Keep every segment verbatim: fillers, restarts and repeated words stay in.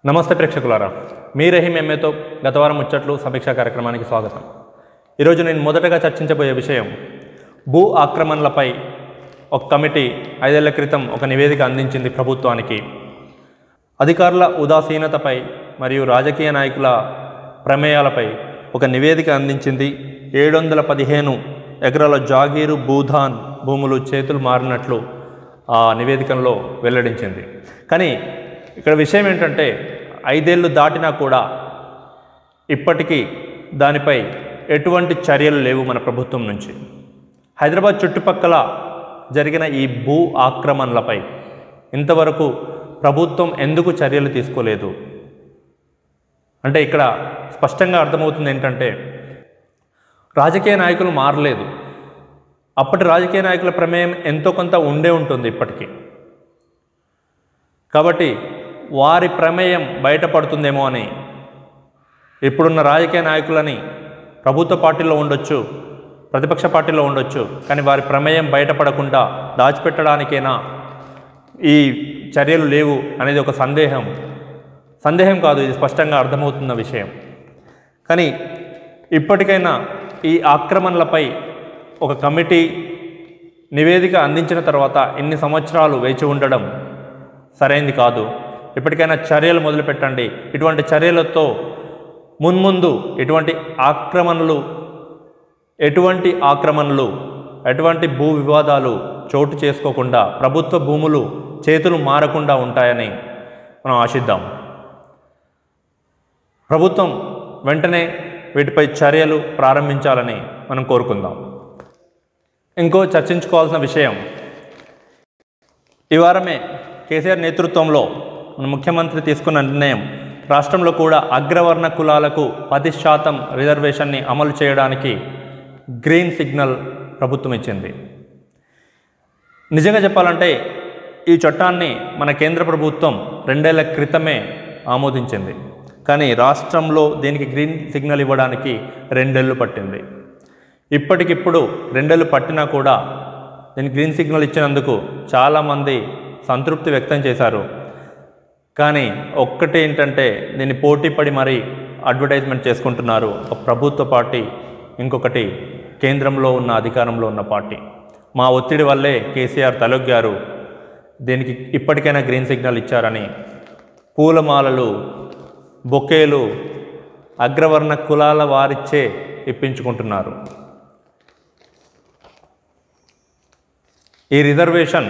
నమస్తే ప్రేక్షకులారా, మీ రహీం ఎం ఏతో గత వారం ముచ్చట్లు సమీక్షా కార్యక్రమానికి స్వాగతం. ఈరోజు నేను మొదటగా చర్చించబోయే విషయం భూ ఆక్రమణలపై ఒక కమిటీ ఐదేళ్ల క్రితం ఒక నివేదిక అందించింది ప్రభుత్వానికి. అధికారుల ఉదాసీనతపై మరియు రాజకీయ నాయకుల ప్రమేయాలపై ఒక నివేదిక అందించింది. ఏడు వందల పదిహేను ఎకరాల జాగీరు భూధాన్ భూములు చేతులు మారినట్లు ఆ నివేదికలో వెల్లడించింది. కానీ ఇక్కడ విషయం ఏంటంటే, ఐదేళ్లు దాటినా కూడా ఇప్పటికీ దానిపై ఎటువంటి చర్యలు లేవు మన ప్రభుత్వం నుంచి. హైదరాబాద్ చుట్టుపక్కల జరిగిన ఈ భూ ఆక్రమణలపై ఇంతవరకు ప్రభుత్వం ఎందుకు చర్యలు తీసుకోలేదు అంటే ఇక్కడ స్పష్టంగా అర్థమవుతుంది ఏంటంటే, రాజకీయ నాయకులు మారలేదు. అప్పటి రాజకీయ నాయకుల ప్రమేయం ఎంతో కొంత ఉండే ఉంటుంది ఇప్పటికీ. కాబట్టి వారి ప్రమేయం బయటపడుతుందేమో అని ఇప్పుడున్న రాజకీయ నాయకులని ప్రభుత్వ పార్టీలో ఉండొచ్చు, ప్రతిపక్ష పార్టీలో ఉండొచ్చు, కానీ వారి ప్రమేయం బయటపడకుండా దాచిపెట్టడానికైనా ఈ చర్యలు లేవు అనేది ఒక సందేహం సందేహం కాదు, ఇది స్పష్టంగా అర్థమవుతున్న విషయం. కానీ ఇప్పటికైనా ఈ ఆక్రమణలపై ఒక కమిటీ నివేదిక అందించిన తర్వాత ఇన్ని సంవత్సరాలు వేచి ఉండడం సరైంది కాదు. ఇప్పటికైనా చర్యలు మొదలుపెట్టండి. ఇటువంటి చర్యలతో మున్ముందు ఎటువంటి ఆక్రమణలు ఎటువంటి ఆక్రమణలు ఎటువంటి భూ వివాదాలు చోటు చేసుకోకుండా ప్రభుత్వ భూములు చేతులు మారకుండా ఉంటాయని మనం ఆశిద్దాం. ప్రభుత్వం వెంటనే వీటిపై చర్యలు ప్రారంభించాలని మనం కోరుకుందాం. ఇంకో చర్చించుకోవాల్సిన విషయం, ఈ వారమే కేసీఆర్ నేతృత్వంలో మన ముఖ్యమంత్రి తీసుకున్న నిర్ణయం రాష్ట్రంలో కూడా అగ్రవర్ణ కులాలకు పది శాతం రిజర్వేషన్ని అమలు చేయడానికి గ్రీన్ సిగ్నల్ ప్రభుత్వం ఇచ్చింది. నిజంగా చెప్పాలంటే ఈ చట్టాన్ని మన కేంద్ర ప్రభుత్వం రెండేళ్ల క్రితమే ఆమోదించింది. కానీ రాష్ట్రంలో దీనికి గ్రీన్ సిగ్నల్ ఇవ్వడానికి రెండేళ్ళు పట్టింది. ఇప్పటికిప్పుడు రెండేళ్ళు పట్టినా కూడా దీనికి గ్రీన్ సిగ్నల్ ఇచ్చినందుకు చాలామంది సంతృప్తి వ్యక్తం చేశారు. కానీ ఒక్కటి ఏంటంటే, దీన్ని పోటీపడి మరీ అడ్వర్టైజ్మెంట్ చేసుకుంటున్నారు ఒక ప్రభుత్వ పార్టీ, ఇంకొకటి కేంద్రంలో ఉన్న అధికారంలో ఉన్న పార్టీ. మా ఒత్తిడి వల్లే కేసీఆర్ తలొగ్గారు, దీనికి ఇప్పటికైనా గ్రీన్ సిగ్నల్ ఇచ్చారని పూలమాలలు, బొకేలు అగ్రవర్ణ కులాల వారిచ్చే ఇప్పించుకుంటున్నారు. ఈ రిజర్వేషన్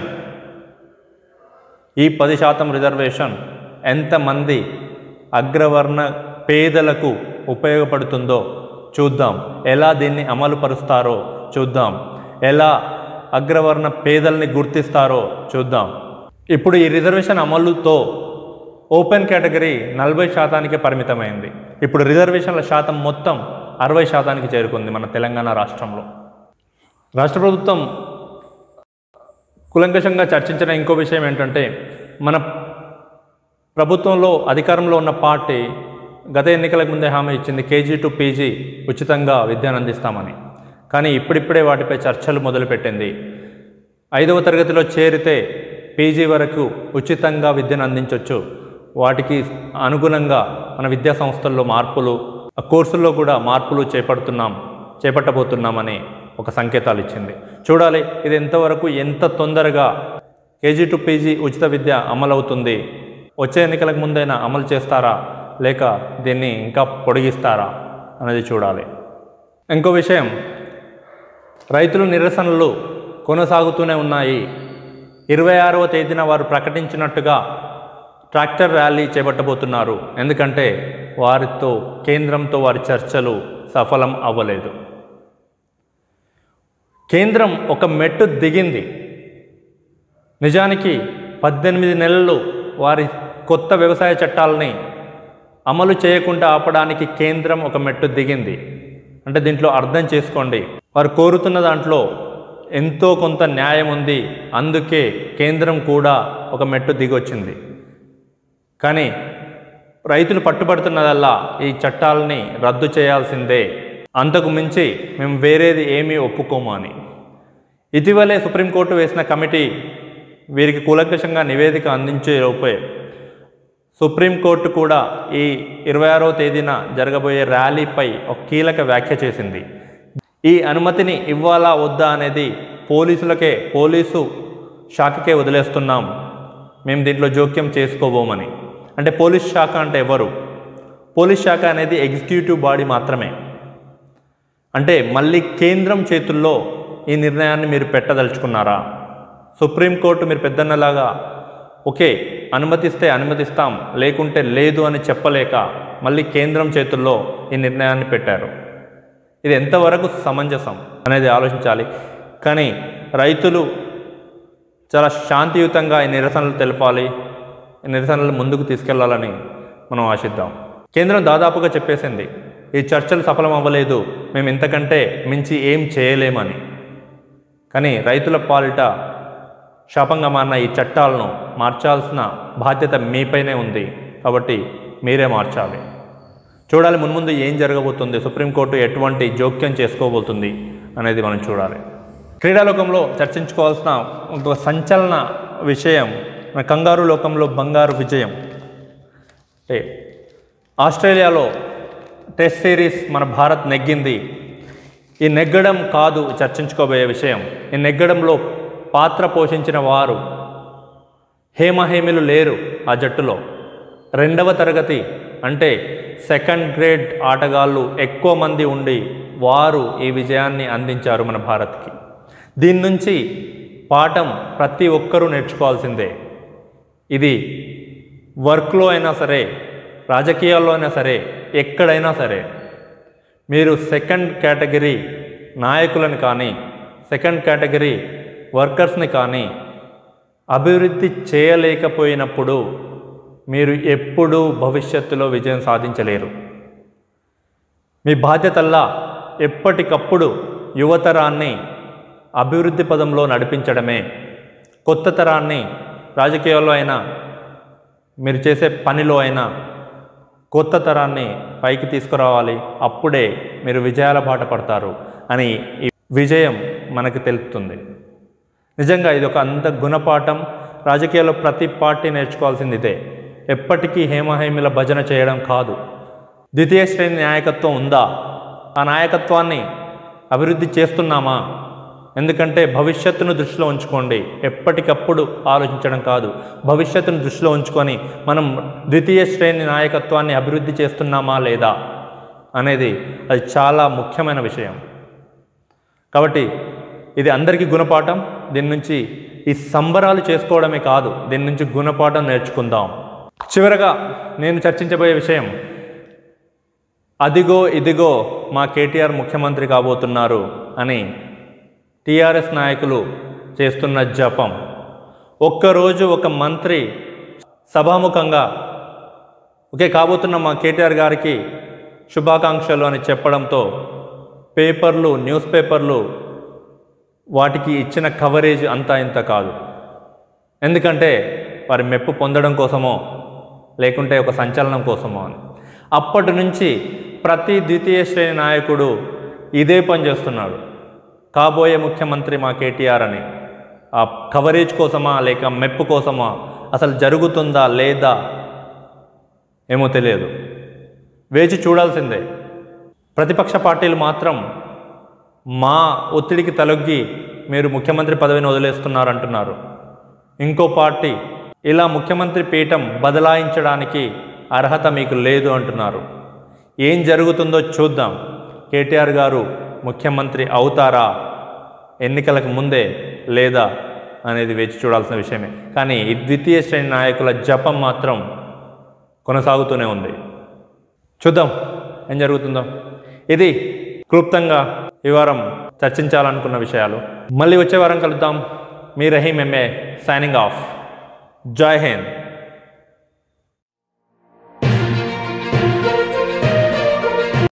ఈ పది శాతం రిజర్వేషన్ ఎంతమంది అగ్రవర్ణ పేదలకు ఉపయోగపడుతుందో చూద్దాం. ఎలా దీన్ని అమలు పరుస్తారో చూద్దాం. ఎలా అగ్రవర్ణ పేదల్ని గుర్తిస్తారో చూద్దాం. ఇప్పుడు ఈ రిజర్వేషన్ అమలుతో ఓపెన్ కేటగిరీ నలభై శాతానికే పరిమితమైంది. ఇప్పుడు రిజర్వేషన్ల శాతం మొత్తం అరవై శాతానికి చేరుకుంది మన తెలంగాణ రాష్ట్రంలో. రాష్ట్ర ప్రభుత్వం కులంకషంగా చర్చించిన ఇంకో విషయం ఏంటంటే, మన ప్రభుత్వంలో అధికారంలో ఉన్న పార్టీ గత ఎన్నికలకు ముందే హామీ ఇచ్చింది కేజీ టు పీజీ ఉచితంగా విద్యను అందిస్తామని. కానీ ఇప్పుడిప్పుడే వాటిపై చర్చలు మొదలుపెట్టింది. ఐదవ తరగతిలో చేరితే పీజీ వరకు ఉచితంగా విద్యను అందించవచ్చు. వాటికి అనుగుణంగా మన విద్యా సంస్థల్లో మార్పులు, ఆ కోర్సుల్లో కూడా మార్పులు చేపడుతున్నాం చేపట్టబోతున్నామని ఒక సంకేతాలు ఇచ్చింది. చూడాలి ఇది ఎంతవరకు ఎంత తొందరగా కేజీ టు పీజీ ఉచిత విద్య అమలవుతుంది. వచ్చే ఎన్నికలకు ముందైనా అమలు చేస్తారా లేక దీన్ని ఇంకా పొడిగిస్తారా అనేది చూడాలి. ఇంకో విషయం, రైతుల నిరసనలు కొనసాగుతూనే ఉన్నాయి. ఇరవై ఆరవ తేదీన వారు ప్రకటించినట్టుగా ట్రాక్టర్ ర్యాలీ చేపట్టబోతున్నారు. ఎందుకంటే వారితో కేంద్రంతో వారి చర్చలు సఫలం అవ్వలేదు. కేంద్రం ఒక మెట్టు దిగింది. నిజానికి పద్దెనిమిది నెలలు వారి కొత్త వ్యవసాయ చట్టాలని అమలు చేయకుండా ఆపడానికి కేంద్రం ఒక మెట్టు దిగింది. అంటే దీంట్లో అర్థం చేసుకోండి, వారు కోరుతున్న దాంట్లో ఎంతో కొంత న్యాయం ఉంది. అందుకే కేంద్రం కూడా ఒక మెట్టు దిగొచ్చింది. కానీ రైతులు పట్టుబడుతున్నదల్లా ఈ చట్టాలని రద్దు చేయాల్సిందే, అంతకు మించి మేము వేరేది ఏమీ ఒప్పుకోము అని. ఇటీవలే సుప్రీంకోర్టు వేసిన కమిటీ వీరికి కూలంకషంగా నివేదిక అందించే లోపే సుప్రీంకోర్టు కూడా ఈ ఇరవై ఆరో తేదీన జరగబోయే ర్యాలీపై ఒక కీలక వ్యాఖ్య చేసింది. ఈ అనుమతిని ఇవ్వాలా వద్దా అనేది పోలీసులకే పోలీసు శాఖకే వదిలేస్తున్నాం, మేము దీంట్లో జోక్యం చేసుకోబోమని. అంటే పోలీస్ శాఖ అంటే ఎవరు? పోలీస్ శాఖ అనేది ఎగ్జిక్యూటివ్ బాడీ మాత్రమే. అంటే మళ్ళీ కేంద్రం చేతుల్లో ఈ నిర్ణయాన్ని మీరు పెట్టదలుచుకున్నారా? సుప్రీంకోర్టు మీరు పెద్దన్నలాగా ఓకే అనుమతిస్తే అనుమతిస్తాం, లేకుంటే లేదు అని చెప్పలేక మళ్ళీ కేంద్రం చేతుల్లో ఈ నిర్ణయాన్ని పెట్టారు. ఇది ఎంతవరకు సమంజసం అనేది ఆలోచించాలి. కానీ రైతులు చాలా శాంతియుతంగా ఈ నిరసనలు తెలపాలి, ఈ నిరసనలు ముందుకు తీసుకెళ్లాలని మనం ఆశిద్దాం. కేంద్రం దాదాపుగా చెప్పేసింది ఈ చర్చలు సఫలం అవ్వలేదు, మేము ఇంతకంటే మించి ఏం చేయలేమని. కానీ రైతుల పాలిట శాపంగా మారిన ఈ చట్టాలను మార్చాల్సిన బాధ్యత మీపైనే ఉంది. కాబట్టి మీరే మార్చాలి. చూడాలి మున్ముందు ఏం జరగబోతుంది, సుప్రీంకోర్టు ఎటువంటి జోక్యం చేసుకోబోతుంది అనేది మనం చూడాలి. క్రీడాలోకంలో చర్చించుకోవాల్సిన ఒక సంచలన విషయం మన కంగారు లోకంలో బంగారు విజయం. అంటే ఆస్ట్రేలియాలో టెస్ట్ సిరీస్ మన భారత్ నెగ్గింది. ఈ నెగ్గడం కాదు చర్చించుకోబోయే విషయం. ఈ నెగ్గడంలో పాత్ర పోషించిన వారు హేమహేమిలు లేరు ఆ జట్టులో. రెండవ తరగతి అంటే సెకండ్ గ్రేడ్ ఆటగాళ్ళు ఎక్కువ మంది ఉండి వారు ఈ విజయాన్ని అందించారు మన భారత్కి. దీని నుంచి పాఠం ప్రతి ఒక్కరూ నేర్చుకోవాల్సిందే. ఇది వర్క్లో అయినా సరే, రాజకీయాల్లో అయినా సరే, ఎక్కడైనా సరే మీరు సెకండ్ కేటగిరీ నాయకులను కానీ సెకండ్ కేటగిరీ వర్కర్స్ని కానీ అభివృద్ధి చేయలేకపోయినప్పుడు మీరు ఎప్పుడూ భవిష్యత్తులో విజయం సాధించలేరు. మీ బాధ్యతల్లా ఎప్పటికప్పుడు యువతరాన్ని అభివృద్ధి పదంలో నడిపించడమే. కొత్త తరాన్ని రాజకీయాల్లో అయినా మీరు చేసే పనిలో అయినా కొత్త తరాన్ని పైకి తీసుకురావాలి. అప్పుడే మీరు విజయాల బాట పడతారు అని ఈ విజయం మనకు తెలుపుతుంది. నిజంగా ఇది ఒక అంత గుణపాఠం. రాజకీయాల్లో ప్రతి పార్టీ నేర్చుకోవాల్సింది ఇదే. ఎప్పటికీ హేమహేమిల భజన చేయడం కాదు. ద్వితీయ శ్రేణి నాయకత్వం ఉందా? ఆ నాయకత్వాన్ని అభివృద్ధి చేస్తున్నామా? ఎందుకంటే భవిష్యత్తును దృష్టిలో ఉంచుకోండి, ఎప్పటికప్పుడు ఆలోచించడం కాదు. భవిష్యత్తును దృష్టిలో ఉంచుకొని మనం ద్వితీయ శ్రేణి నాయకత్వాన్ని అభివృద్ధి చేస్తున్నామా లేదా అనేది అది చాలా ముఖ్యమైన విషయం. కాబట్టి ఇది అందరికీ గుణపాఠం. దీని నుంచి ఈ సంబరాలు చేసుకోవడమే కాదు, దీని నుంచి గుణపాఠం నేర్చుకుందాం. చివరగా నేను చర్చించబోయే విషయం, అదిగో ఇదిగో మా కేటీఆర్ ముఖ్యమంత్రి కాబోతున్నారు అని టీఆర్ఎస్ నాయకులు చేస్తున్న జపం. ఒక్కరోజు ఒక మంత్రి సభాముఖంగా ఓకే కాబోతున్న మా కేటీఆర్ గారికి శుభాకాంక్షలు అని చెప్పడంతో పేపర్లు, న్యూస్ పేపర్లు వాటికి ఇచ్చిన కవరేజ్ అంతా ఇంత కాదు. ఎందుకంటే వారి మెప్పు పొందడం కోసమో లేకుంటే ఒక సంచలనం కోసమో అని. అప్పటి నుంచి ప్రతి ద్వితీయ శ్రేణి నాయకుడు ఇదే పని చేస్తున్నాడు. కాబోయే ముఖ్యమంత్రి మా కేటీఆర్ అని. ఆ కవరేజ్ కోసమా లేక మెప్పు కోసమా, అసలు జరుగుతుందా లేదా ఏమో తెలియదు. వేచి చూడాల్సిందే. ప్రతిపక్ష పార్టీలు మాత్రం మా ఒత్తిడికి తలొగ్గి మీరు ముఖ్యమంత్రి పదవిని వదిలేస్తున్నారంటున్నారు. ఇంకో పార్టీ ఇలా ముఖ్యమంత్రి పీఠం బదలాయించడానికి అర్హత మీకు లేదు అంటున్నారు. ఏం జరుగుతుందో చూద్దాం. కేటీఆర్ గారు ముఖ్యమంత్రి అవుతారా ఎన్నికలకు ముందే లేదా అనేది వేచి చూడాల్సిన విషయమే. కానీ ఈ ద్వితీయ శ్రేణి నాయకుల జపం మాత్రం కొనసాగుతూనే ఉంది. చూద్దాం ఏం జరుగుతుందో. ఇది క్లుప్తంగా ఈ వారం చర్చించాలనుకున్న విషయాలు. మళ్ళీ వచ్చే వారం కలుద్దాం. మీ Rahim M A signing off. Jai Hind.